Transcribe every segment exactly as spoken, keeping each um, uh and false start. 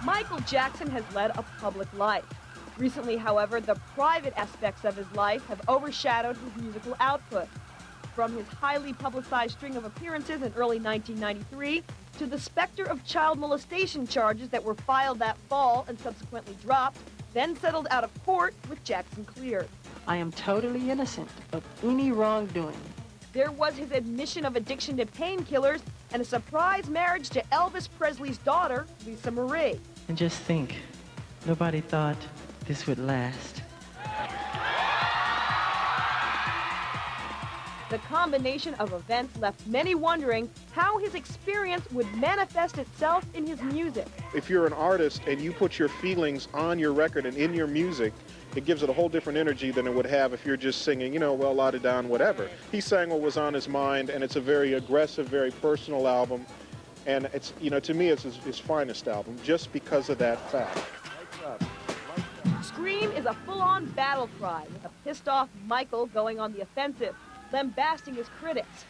Michael Jackson has led a public life. Recently, however, the private aspects of his life have overshadowed his musical output. From his highly publicized string of appearances in early nineteen ninety-three to the specter of child molestation charges that were filed that fall and subsequently dropped, then settled out of court with Jackson cleared. I am totally innocent of any wrongdoing. There was his admission of addiction to painkillers and a surprise marriage to Elvis Presley's daughter, Lisa Marie. And just think, nobody thought this would last. The combination of events left many wondering how his experience would manifest itself in his music. If you're an artist and you put your feelings on your record and in your music, it gives it a whole different energy than it would have if you're just singing, you know, well, la-da-down, whatever. He sang what was on his mind, and it's a very aggressive, very personal album. And it's, you know, to me, it's his, his finest album just because of that fact. Scream is a full-on battle cry with a pissed-off Michael going on the offensive, lambasting his critics.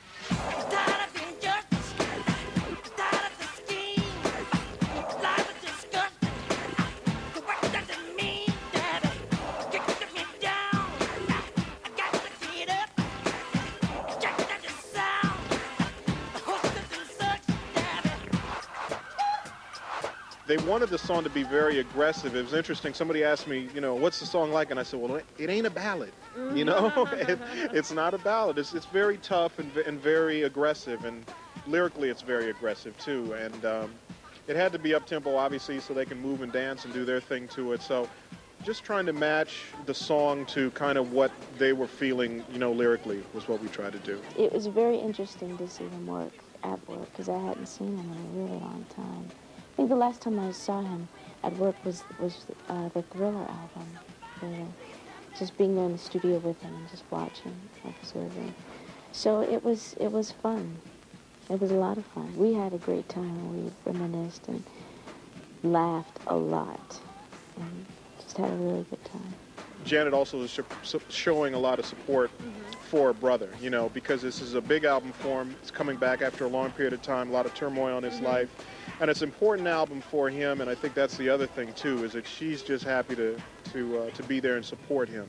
They wanted the song to be very aggressive. It was interesting. Somebody asked me, you know, what's the song like? And I said, well, it, it ain't a ballad. You know, it, it's not a ballad. It's, it's very tough and, and very aggressive. And lyrically, it's very aggressive, too. And um, it had to be up-tempo, obviously, so they can move and dance and do their thing to it. So just trying to match the song to kind of what they were feeling, you know, lyrically was what we tried to do. It was very interesting to see him work at work because I hadn't seen him in a really long time. I think the last time I saw him at work was was uh, the Thriller album. The, just being there in the studio with him and just watching, observing. So it was it was fun. It was a lot of fun. We had a great time. We reminisced and laughed a lot, and just had a really good time. Janet also is sh showing a lot of support for her brother, you know, because this is a big album for him. It's coming back after a long period of time, a lot of turmoil in his mm-hmm. life. And it's an important album for him, and I think that's the other thing, too, is that she's just happy to, to, uh, to be there and support him.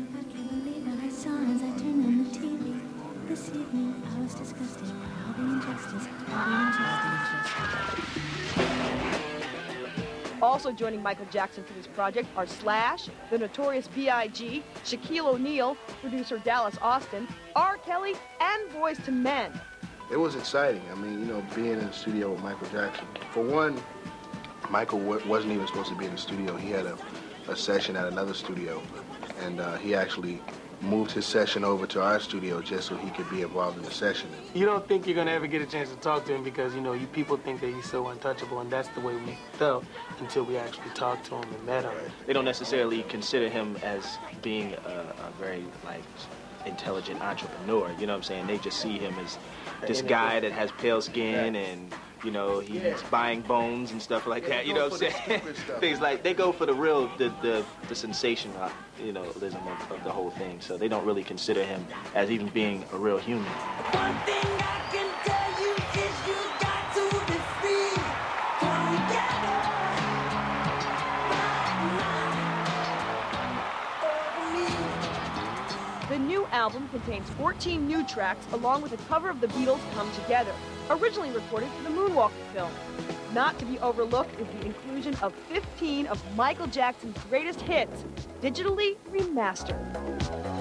Also joining Michael Jackson for this project are Slash, the Notorious B I G, Shaquille O'Neal, producer Dallas Austin, R. Kelly, and Boys to Men. It was exciting. I mean, you know, being in the studio with Michael Jackson. For one, Michael w wasn't even supposed to be in the studio. He had a, a session at another studio, and uh, he actually moved his session over to our studio just so he could be involved in the session. You don't think you're going to ever get a chance to talk to him because, you know, you people think that he's so untouchable, and that's the way we felt until we actually talked to him and met him. They don't necessarily consider him as being a, a very, like, intelligent entrepreneur, you know what I'm saying? They just see him as this guy that has pale skin and, you know, he's yeah. buying bones and stuff like that, you know what I'm saying? Things like, they go for the real, the, the, the sensational, you know, lism of, of the whole thing. So they don't really consider him as even being a real human. One thing I can tell you is you got to be free. Come The new album contains fourteen new tracks along with a cover of the Beatles' Come Together, originally recorded for the Moonwalker film. Not to be overlooked is the inclusion of fifteen of Michael Jackson's greatest hits, digitally remastered.